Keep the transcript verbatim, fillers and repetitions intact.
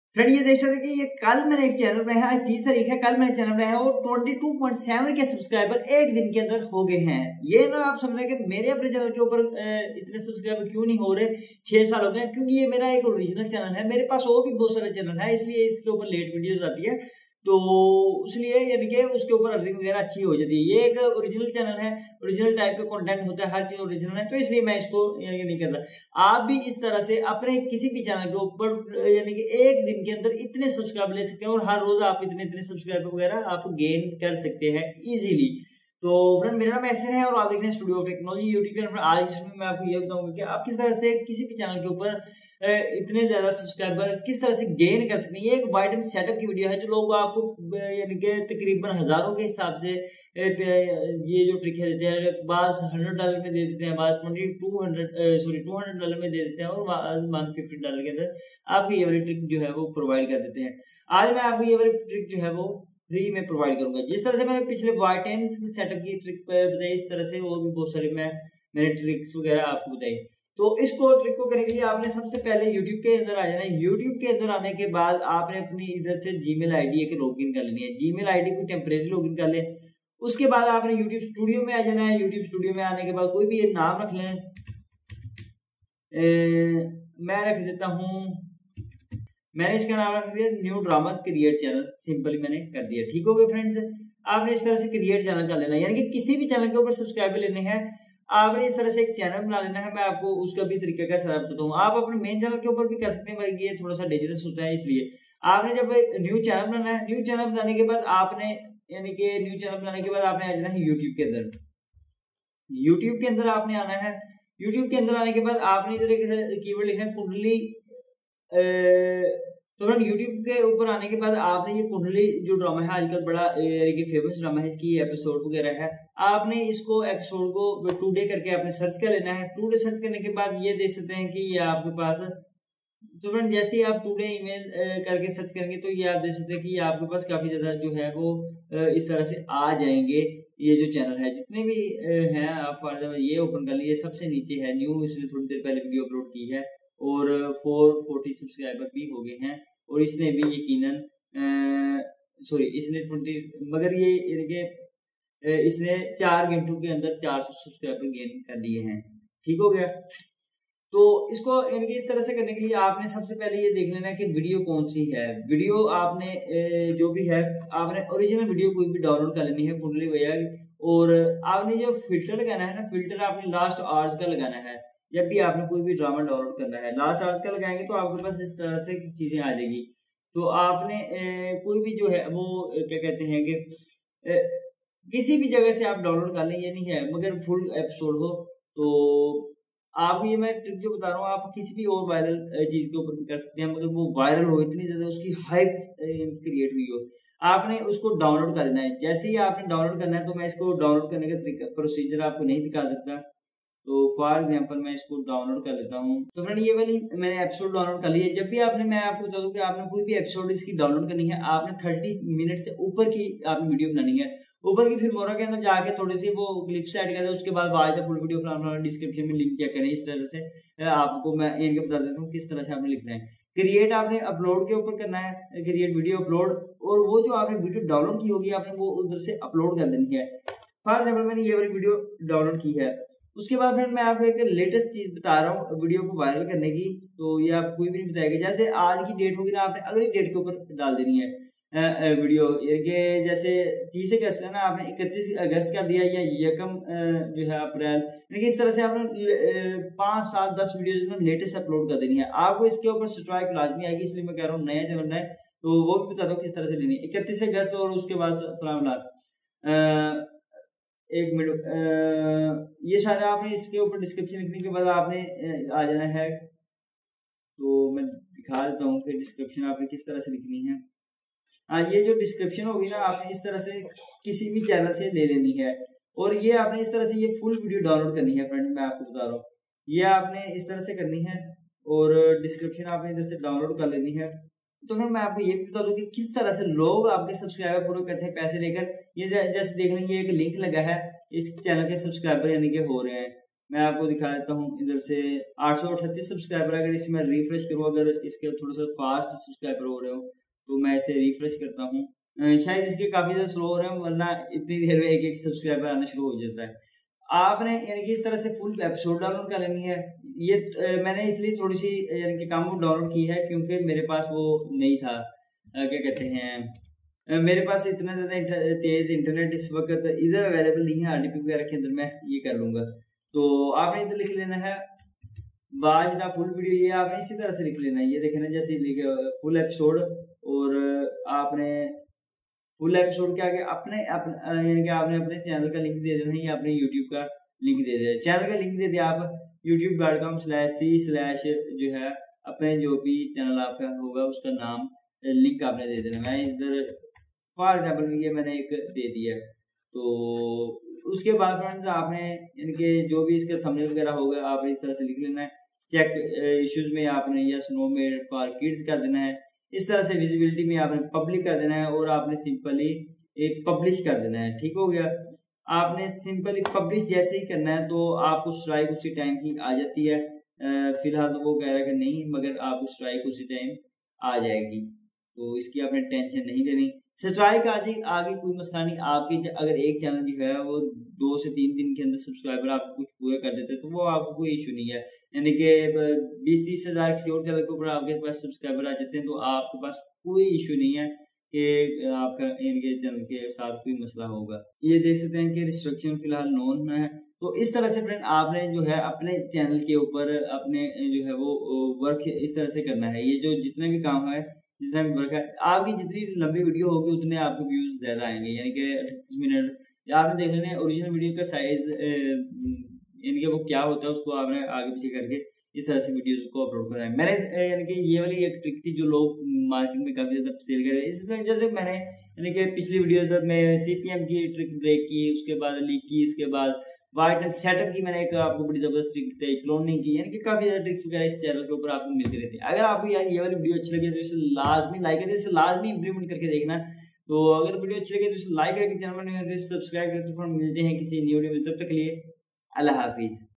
Friend ये देख सकते हैं कि ये कल मैंने एक चैनल बनाया है, आज तीस तारीख है, कल मैंने चैनल बनाया है और बाईस पॉइंट सात के सब्सक्राइबर एक दिन के अंदर हो गए हैं। ये ना आप समझ रहे हैं कि मेरे अपने चैनल के ऊपर इतने सब्सक्राइबर क्यों नहीं हो रहे, छह साल हो गए, क्योंकि ये मेरा एक ओरिजिनल चैनल है। मेरे पास और भी बहुत सारे चैनल है, इसलिए इसके ऊपर लेट वीडियोस आती है, तो इसलिए यानी कि उसके ऊपर अर्निंग वगैरह अच्छी हो जाती है। ये एक ओरिजिनल चैनल है, ओरिजिनल टाइप का कंटेंट होता है, हर चीज ओरिजिनल है, तो इसलिए मैं इसको यानी नहीं करता। आप भी इस तरह से अपने किसी भी चैनल के ऊपर यानी कि एक दिन के अंदर इतने सब्सक्राइबर ले सकते हैं और हर रोज आप इतने इतने सब्सक्राइबर वगैरह आप गेन कर सकते हैं इजीली। तो फ्रेंड मेरा नाम ऐसे है और आप देख रहे हैं studio of technology YouTube channel. आज इसमें मैं आपको ये बताऊंगा कि आप किस तरह से किसी भी चैनल के ऊपर इतने ज्यादा सब्सक्राइबर किस तरह से गेन कर सकते हैं। ये एक वाइड सेटअप की वीडियो है जो लोग आपको यानी कि तकरीबन हजारों के हिसाब से ये जो ट्रिक है देते हैं। बास हंड्रेड डॉलर में दे देते हैं, बास twenty two hundred sorry two hundred dollar में दे देते हैं और बास वन फिफ्टी डॉलर के अंदर आपको ये वाली ट्रिक जो है वो प्रोवाइड कर देते हैं। आज मैं आपको ये वाली ट्रिक जो है वो फ्री में प्रोवाइड करूंगा। जिस तरह से मैंने पिछले वाइट टाइम्स सेटअप की ट्रिक बताई, इस तरह से और भी बहुत सारे मैं मैंने ट्रिक्स वगैरह आपको बताई। तो इसको ट्रिक को करने के लिए आपने सबसे पहले YouTube के अंदर आ जाना है। YouTube के अंदर आने के बाद आपने अपनी इधर से जीमेल आईडी एक लॉगिन कर लेनी है। जीमेल आईडी को टेम्परेरी लॉगिन कर ले। उसके बाद आपने YouTube स्टूडियो में आ जाना है। YouTube स्टूडियो में आने के बाद कोई भी एक नाम रख लें, ए, मैं रख देता हूँ, मैंने इसका नाम रख दिया new dramas create channel, simply मैंने कर दिया। ठीक हो गया फ्रेंड्स, आपने इस तरह से क्रिएट चैनल कर लेना है, यानी कि किसी भी चैनल के ऊपर सब्सक्राइबर लेने हैं आपने इस तरह से एक चैनल बना लेना है। मैं आपको उसका भी तरीका का सलाह बताता हूँ। आप अपने मेन चैनल के ऊपर भी कर सकते हैं, भाई ये थोड़ा सा डेंजरस होता है, इसलिए आपने जब न्यू चैनल बनाना है, न्यू चैनल बनाने के बाद आपने यानी कि न्यू चैनल बनाने के बाद आपने आ जाना है यूट्यूब के अंदर। यूट्यूब के अंदर आपने आना है। यूट्यूब के अंदर आने के बाद आपने इधर एक कीवर्ड लिखना है कुंडली। तो फ्रेंड यूट्यूब के ऊपर आने के बाद आपने ये कुंडली जो ड्रामा है आजकल बड़ा ये फेमस ड्रामा है, इसकी एपिसोड वगैरह है, आपने इसको एपिसोड को टू डे करके आपने सर्च कर लेना है। टू डे सर्च करने के बाद ये देख सकते हैं कि ये आपके पास, तो फ्रेंड जैसे ही आप टू डे ईमेल करके सर्च करेंगे तो ये आप देख सकते हैं कि ये आपके पास काफी ज्यादा जो है वो इस तरह से आ जाएंगे। ये जो चैनल है जितने भी हैं, आप फॉर एग्जाम्पल ये ओपन कर लीजिए, सबसे नीचे है न्यू, इसने थोड़ी देर पहले वीडियो अपलोड की है और फोर फोर्टी सब्सक्राइबर भी हो गए हैं और इसने भी यकीनन सॉरी इसने ट्वेंटी मगर ये इनके इसने चार घंटों के अंदर चार सौ सब्सक्राइबर गेन कर लिए हैं। ठीक हो गया। तो इसको इनके इस तरह से करने के लिए आपने सबसे पहले ये देख लेना कि वीडियो कौन सी है। वीडियो आपने जो भी है आपने ओरिजिनल वीडियो कोई भी डाउनलोड कर लेनी है कुंडली भैया, और आपने जो फिल्टर लगाना है ना, फिल्टर आपने लास्ट आवर्स का लगाना है। जब भी आपने कोई भी ड्रामा डाउनलोड करना है लास्ट आवर्स का लगाएंगे तो आपके पास इस तरह से चीजें आ जाएगी। तो आपने ए, कोई भी जो है वो क्या कहते हैं कि ए, किसी भी जगह से आप डाउनलोड कर लें, ये नहीं है मगर फुल एपिसोड हो। तो आप ये मैं ट्रिक जो बता रहा हूँ आप किसी भी और वायरल चीज के ऊपर कर सकते हैं, मतलब वो वायरल हो, इतनी ज्यादा उसकी हाइप क्रिएट हुई हो, आपने उसको डाउनलोड कर लेना है। जैसे ही आपने डाउनलोड करना है, तो मैं इसको डाउनलोड करने का तरीका प्रोसीजर आपको नहीं दिखा सकता, तो फॉर एग्जांपल मैं इसको डाउनलोड कर लेता हूँ। तो फ्रेंड ये वाली मैंने एपिसोड डाउनलोड कर ली है। जब भी आपने, मैं आपको बता दूं कि आपने कोई भी एपिसोड इसकी डाउनलोड करनी है, आपने थर्टी मिनट से ऊपर की आपने वीडियो बनानी है, ऊपर की फिर मोरा के अंदर जाके थोड़ी सी वो क्लिप्स ऐड कर दे, उसके बाद watch the full video for description में लिंक चेक करें। इस तरह से आपको मैं इनके बता देता हूँ किस तरह से आपने लिखना है। क्रिएट आपने अपलोड के ऊपर करना है, क्रिएट वीडियो अपलोड, और वो जो आपने वीडियो डाउनलोड की होगी आपने वो उधर से अपलोड कर देनी है। फॉर एग्जाम्पल मैंने ये वाली वीडियो डाउनलोड की है, उसके बाद फिर मैं आपको एक लेटेस्ट चीज बता रहा हूँ वीडियो को वायरल करने की। तो ये आप कोई भी नहीं बताएगा, जैसे आज की डेट होगी ना, आपने अगली डेट के ऊपर डाल देनी है वीडियो। ये जैसे तीस अगस्त है ना, आपने इकतीस अगस्त का दिया या यकम जो है अप्रैल, यानी इस तरह से आपने पाँच सात दस वीडियो लेटेस्ट अपलोड कर देनी है। आपको इसके ऊपर स्ट्राइक लाजमी आएगी, इसलिए मैं कह रहा हूँ नया चैनल बनाए तो वो भी बता दो किस तरह से लेनी है। इकतीस अगस्त और उसके बाद फलाना एक मिनट, ये सारा आपने इसके ऊपर डिस्क्रिप्शन लिखने के बाद आपने आ जाना है। तो मैं दिखा देता हूँ कि डिस्क्रिप्शन आपने किस तरह से लिखनी है। हाँ, ये जो डिस्क्रिप्शन होगी ना, आपने इस तरह से किसी भी चैनल से ले लेनी है, और ये आपने इस तरह से ये फुल वीडियो डाउनलोड करनी है। फ्रेंड मैं आपको बता रहा हूँ, ये आपने इस तरह से करनी है और डिस्क्रिप्शन आपने इधर से डाउनलोड कर लेनी है। तो फिर मैं आपको ये भी बता दूं कि किस तरह से लोग आपके सब्सक्राइबर पूरे करते हैं पैसे लेकर। ये जैसे देख लेंगे एक लिंक लगा है, इस चैनल के सब्सक्राइबर यानी कि हो रहे हैं, मैं आपको दिखा देता हूँ इधर से आठ सौ अठतीस सब्सक्राइबर। अगर इसमें रिफ्रेश करूँ, अगर इसके थोड़ा सा फास्ट सब्सक्राइबर हो रहे हो तो मैं इसे रिफ्रेश करता हूँ। शायद इसके काफ़ी ज़्यादा स्लो हो रहे हैं, वरना इतनी देर में एक एक सब्सक्राइबर आना शुरू हो जाता है। आपने यानी कि इस तरह से फुल एपिसोड डाउनलोड कर लेनी है। ये आ, मैंने इसलिए थोड़ी सी यानी कि काम डाउनलोड की है क्योंकि मेरे पास वो नहीं था, आ, क्या कहते हैं, मेरे पास इतना ज़्यादा इंटर, तेज़ इंटरनेट इस वक्त इधर अवेलेबल नहीं है। आरडीपी वगैरह के अंदर मैं ये कर लूँगा। तो आपने इधर लिख लेना है वाच द फुल वीडियो। ये आपने इसी तरह से लिख लेना है। ये देखें ना, जैसे लिखे फुल एपिसोड, और आपने फुल एपिसोड के आगे अपने अपने यानी कि आपने अपने चैनल का लिंक दे देना है या अपने यूट्यूब का लिंक दे देना। चैनल का लिंक दे दिया आप YouTube dot com slash C slash जो है अपने जो भी चैनल आपका होगा उसका नाम लिंक आपने दे देना। मैं इधर फॉर एग्जाम्पल ये मैंने एक दे दिया। तो उसके बाद फ्रेंड्स आपने यानी कि जो भी इसका थंबनेल वगैरह होगा आप इस तरह से लिख लेना है। चेक इश्यूज में आपने yes no made for kids कर देना है। इस तरह से विजिबिलिटी में आपने पब्लिक कर देना है और आपने सिंपली एक पब्लिश कर देना है। ठीक हो गया। आपने सिंपली पब्लिश जैसे ही करना है तो आपको स्ट्राइक उसी टाइम की आ जाती है। फिलहाल तो वो कह रहा है कि नहीं, मगर आपको स्ट्राइक उसी टाइम आ जाएगी, तो इसकी आपने टेंशन नहीं लेनी। स्ट्राइक आगे आगे कोई मसला नहीं। आपके अगर एक चैनल जो है वो दो से तीन दिन के अंदर सब्सक्राइबर आप कुछ पूरे कर देते हैं तो वो आपको कोई इशू नहीं है। यानी कि बीस तीस हज़ार किसी और चैनल के ऊपर आपके पास सब्सक्राइबर आ जाते हैं तो आपके पास कोई इशू नहीं है कि आपका इनके चैनल के साथ कोई मसला होगा। ये देख सकते हैं कि रिस्ट्रिक्शन फिलहाल नॉन है। तो इस तरह से फ्रेंड आपने जो है अपने चैनल के ऊपर अपने जो है वो वर्क इस तरह से करना है। ये जो जितने भी काम है, जितना भी वर्क है, आपकी जितनी लंबी वीडियो होगी उतने आपको व्यूज ज़्यादा आएंगे। यानी कि अड़तीस मिनट आपने देख लेना। ओरिजिनल वीडियो का साइज यानी कि वो क्या होता है उसको आपने आगे पीछे करके इस तरह से वीडियोस को अपलोड करा है। मैंने यानी कि ये वाली एक ट्रिक थी जो लोग मार्केट में काफ़ी ज़्यादा सेल कर रहे हैं। इस वजह से मैंने यानी कि पिछली वीडियोस में सीपीएम की ट्रिक ब्रेक की, उसके बाद लीक की, इसके बाद वाइट सेटअप की मैंने एक आपको बड़ी ज़बरदस्त ट्रिक बताई, क्लोनिंग की। यानी कि काफ़ी ज़्यादा ट्रिक्स वगैरह इस चैनल के ऊपर आपको मिलती रहती है। अगर आपको यार ये वाली वीडियो अच्छी लगी तो इसे लाजमी लाइक करें, इसे लाजमी इंप्लीमेंट करके देखना। तो अगर वीडियो अच्छी लगी तो इसे लाइक करके चैनल में सब्सक्राइब करके मिलते हैं किसी न्यू वीडियो में। तब तक के लिए अल्लाह हाफिज़।